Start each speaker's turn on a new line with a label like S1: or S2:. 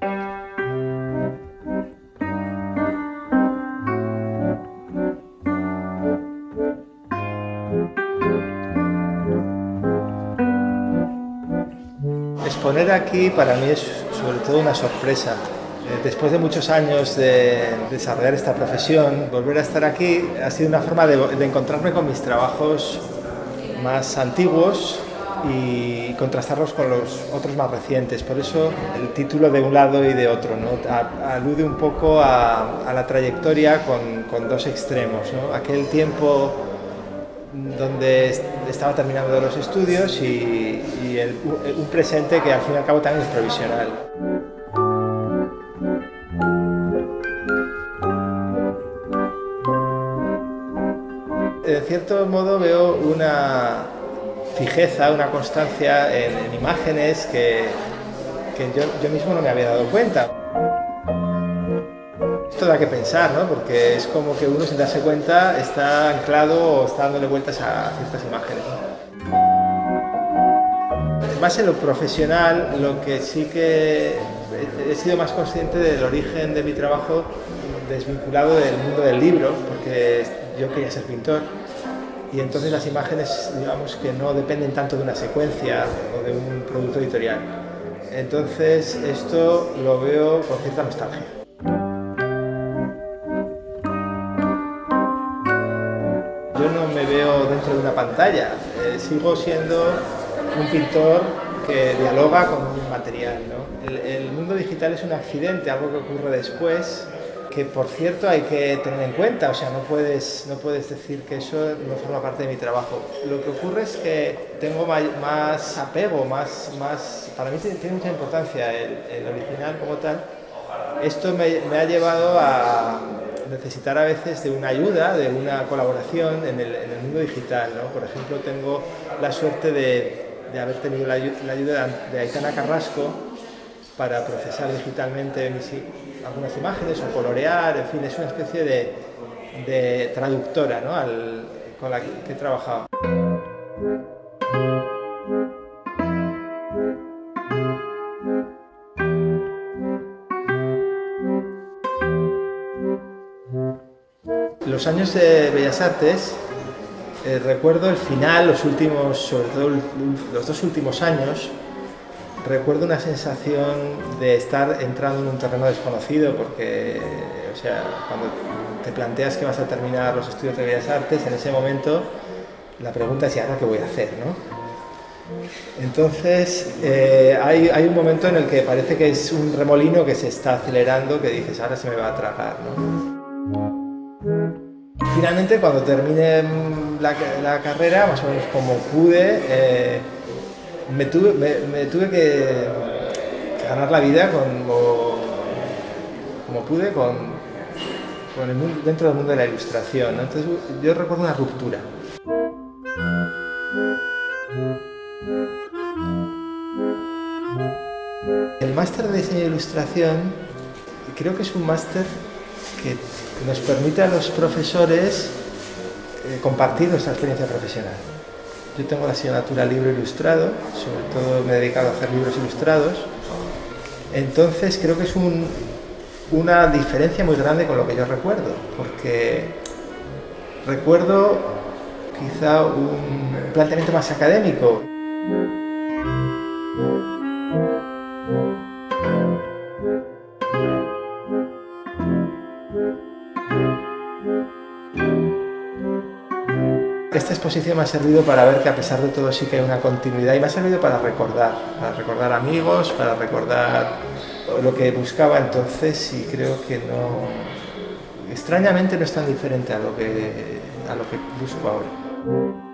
S1: Exponer aquí para mí es sobre todo una sorpresa. Después de muchos años de desarrollar esta profesión, volver a estar aquí ha sido una forma de encontrarme con mis trabajos más antiguos y contrastarlos con los otros más recientes. Por eso el título de un lado y de otro, ¿no? Alude un poco a la trayectoria con dos extremos, ¿no? Aquel tiempo donde estaba terminando los estudios y un presente que al fin y al cabo también es provisional. De cierto modo veo una fijeza, una constancia en imágenes que yo mismo no me había dado cuenta. Esto da que pensar, ¿no? Porque es como que uno sin darse cuenta está anclado o está dándole vueltas a ciertas imágenes, ¿no? Más en lo profesional, lo que sí que he sido más consciente del origen de mi trabajo desvinculado del mundo del libro, porque yo quería ser pintor y entonces las imágenes, digamos, que no dependen tanto de una secuencia o de un producto editorial. Entonces esto lo veo con cierta nostalgia. Yo no me veo dentro de una pantalla, sigo siendo un pintor que dialoga con un material, ¿no? El mundo digital es un accidente, algo que ocurre después, que por cierto hay que tener en cuenta, o sea, no puedes decir que eso no forma parte de mi trabajo. Lo que ocurre es que tengo más apego, para mí tiene mucha importancia el original como tal. Esto me ha llevado a necesitar a veces de una ayuda, de una colaboración en el mundo digital, ¿no? Por ejemplo, tengo la suerte de haber tenido la ayuda de Aitana Carrasco para procesar digitalmente algunas imágenes o colorear, en fin, es una especie de traductora, ¿no? Con la que he trabajado. Los años de Bellas Artes, recuerdo el final, los últimos, sobre todo los 2 últimos años, recuerdo una sensación de estar entrando en un terreno desconocido porque, o sea, cuando te planteas que vas a terminar los estudios de Bellas Artes, en ese momento la pregunta es: ¿y ahora qué voy a hacer, no? Entonces hay un momento en el que parece que es un remolino que se está acelerando, que dices: ahora se me va a tragar, ¿no? Finalmente, cuando terminé la carrera, más o menos como pude, me tuve que ganar la vida como pude dentro del mundo de la ilustración, ¿no? Entonces yo recuerdo una ruptura. El máster de diseño e ilustración creo que es un máster que nos permite a los profesores compartir nuestra experiencia profesional. Yo tengo la asignatura libro ilustrado, sobre todo me he dedicado a hacer libros ilustrados, entonces creo que es una diferencia muy grande con lo que yo recuerdo, porque recuerdo quizá un planteamiento más académico. Esta exposición me ha servido para ver que a pesar de todo sí que hay una continuidad, y me ha servido para recordar amigos, para recordar lo que buscaba entonces, y creo que extrañamente no es tan diferente a lo que busco ahora.